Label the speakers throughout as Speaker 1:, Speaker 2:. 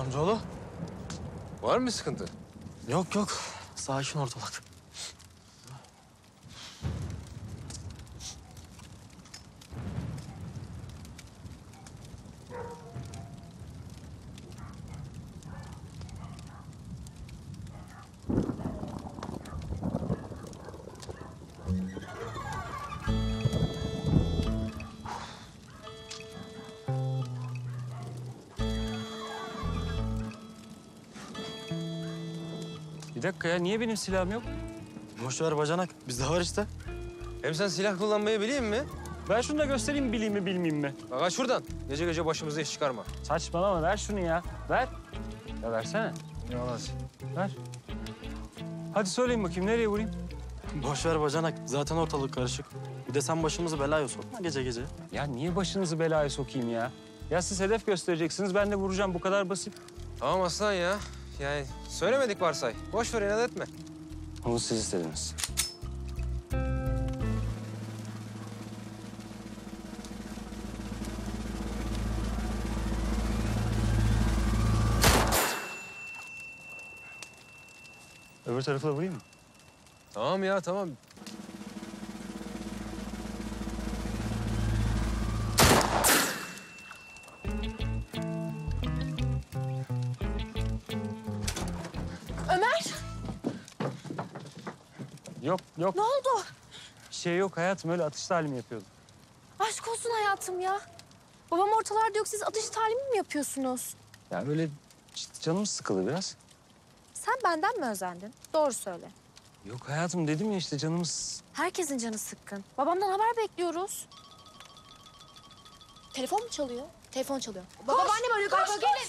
Speaker 1: Amcaoğlu.
Speaker 2: Var mı bir sıkıntı?
Speaker 1: Yok yok. Sakin ortalık.
Speaker 3: Bir dakika ya, niye benim silahım yok?
Speaker 1: Boş ver bacanak. Bizde var işte.
Speaker 2: Hem sen silah kullanmayı bileyim mi?
Speaker 3: Ben şunu da göstereyim, bileyim mi bilmeyeyim mi?
Speaker 2: Bak aç şuradan. Gece gece başımıza iş çıkarma.
Speaker 3: Saçmalama, ver şunu ya. Ver. Ya versene.
Speaker 2: Yalan.
Speaker 3: Ver. Hadi söyleyin bakayım, nereye vurayım?
Speaker 1: Boş ver bacanak. Zaten ortalık karışık. Bir de sen başımızı belaya sokma gece gece.
Speaker 3: Ya niye başınızı belaya sokayım ya? Ya siz hedef göstereceksiniz, ben de vuracağım. Bu kadar basit.
Speaker 2: Tamam aslan ya. Yani söylemedik varsay. Boş ver, inat etme.
Speaker 3: Onu siz istediniz. Öbür tarafına vurayım mı?
Speaker 2: Tamam ya, tamam.
Speaker 4: Ömer,
Speaker 3: Yok, yok.
Speaker 4: ne oldu?
Speaker 3: Bir şey yok hayatım, öyle atış talimi yapıyordum.
Speaker 4: Aşk olsun hayatım ya. Babam ortalarda yok, siz atış talimi mi yapıyorsunuz?
Speaker 3: Ya öyle canım sıkıldı biraz.
Speaker 4: Sen benden mi özendin? Doğru söyle.
Speaker 3: Yok hayatım, dedim ya işte canımız...
Speaker 4: Herkesin canı sıkkın. Babamdan haber bekliyoruz. Telefon mu çalıyor? Telefon çalıyor. Babaannem arıyor galiba, gelin.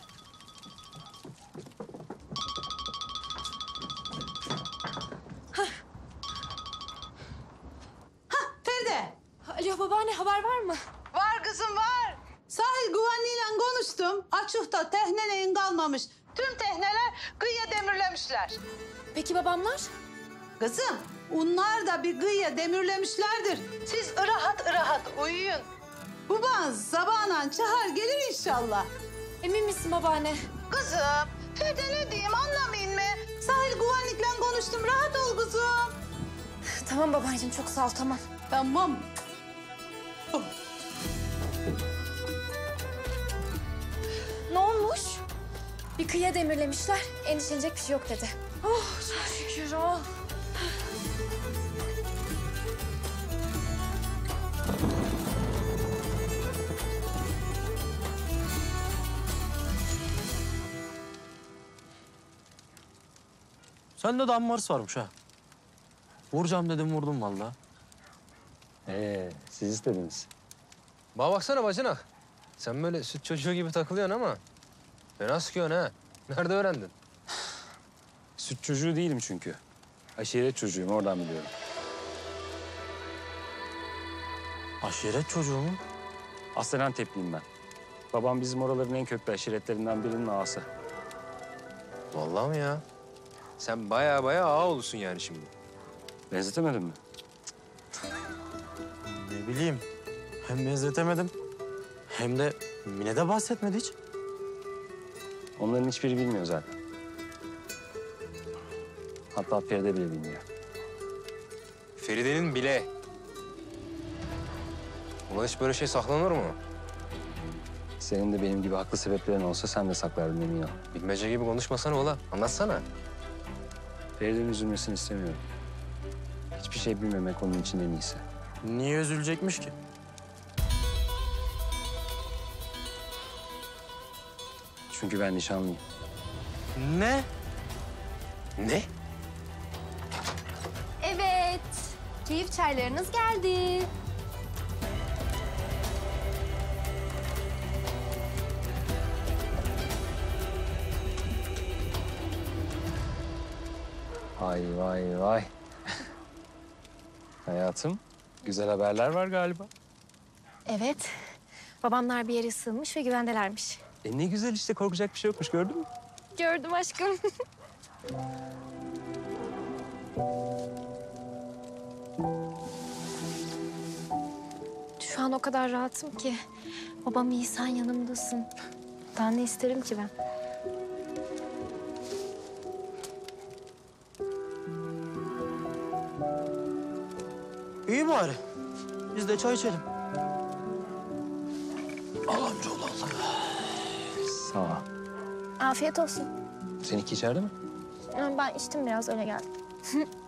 Speaker 5: Feride.
Speaker 4: Alo babaanne, haber var mı?
Speaker 5: Var kızım var. Sahil güvenliğiyle konuştum. Açıkta tehneleyin kalmamış. Tüm tehneler kıyıya demirlemişler.
Speaker 4: Peki babamlar?
Speaker 5: Kızım onlar da bir kıyıya demirlemişlerdir. Siz rahat rahat uyuyun. Baban sabahla çağır gelir inşallah.
Speaker 4: Emin misin babaanne?
Speaker 5: Kızım Feride ne diyeyim anlamayın mı? Sahil güvenlikle konuştum rahat ol kızım.
Speaker 4: Tamam babaanneciğim, çok sağ ol, tamam.
Speaker 5: Tamam.
Speaker 4: Ne olmuş? Bir kıyıya demirlemişler. Endişelenecek bir şey yok dedi. Oh çok şükür, oh.
Speaker 1: Sende de ammarıs varmış ha. Vuracağım dedim vurdum vallahi.
Speaker 3: Siz istediniz.
Speaker 2: Bana baksana bacanak. Sen böyle süt çocuğu gibi takılıyorsun ama... fena sıkıyorsun ha. Nerede öğrendin?
Speaker 3: Süt çocuğu değilim çünkü. Aşiret çocuğuyum, oradan biliyorum.
Speaker 1: Aşiret çocuğu mu?
Speaker 3: Aslen Antepliyim ben. Babam bizim oraların en köklü aşiretlerinden birinin ağası.
Speaker 2: Vallahi mi ya? Sen baya ağa olursun yani şimdi.
Speaker 3: Benzetemedim mi?
Speaker 1: Ne bileyim. Hem benzetemedim. Hem de Mine de bahsetmedi hiç.
Speaker 3: Onların hiçbiri bilmiyor zaten. Hatta Feride bile bilmiyor.
Speaker 2: Feride'nin bile. Ulan hiç böyle şey saklanır mı?
Speaker 3: Senin de benim gibi haklı sebeplerin olsa sen de saklardın emin ol.
Speaker 2: Bilmece gibi konuşmasana ola. Anlatsana.
Speaker 3: Feride'nin üzülmesini istemiyorum. Hiçbir şey bilmemek onun için en iyisi.
Speaker 1: Niye üzülecekmiş ki?
Speaker 3: Çünkü ben nişanlıyım.
Speaker 1: Ne?
Speaker 2: Ne?
Speaker 4: Evet, keyif çaylarınız geldi.
Speaker 3: Vay vay vay. Hayatım, güzel haberler var galiba.
Speaker 4: Evet, babamlar bir yere sığınmış ve güvendelermiş.
Speaker 3: Ne güzel işte, korkacak bir şey yokmuş, gördün mü?
Speaker 4: Gördüm aşkım. Şu an o kadar rahatım ki. Babam iyi, sen yanımdasın. Daha ne isterim ki ben?
Speaker 1: İyi bari. Biz de çay içelim.
Speaker 3: Sağ ol.
Speaker 4: Afiyet olsun.
Speaker 3: Seninki içeride mi?
Speaker 4: Ben içtim biraz öyle geldim.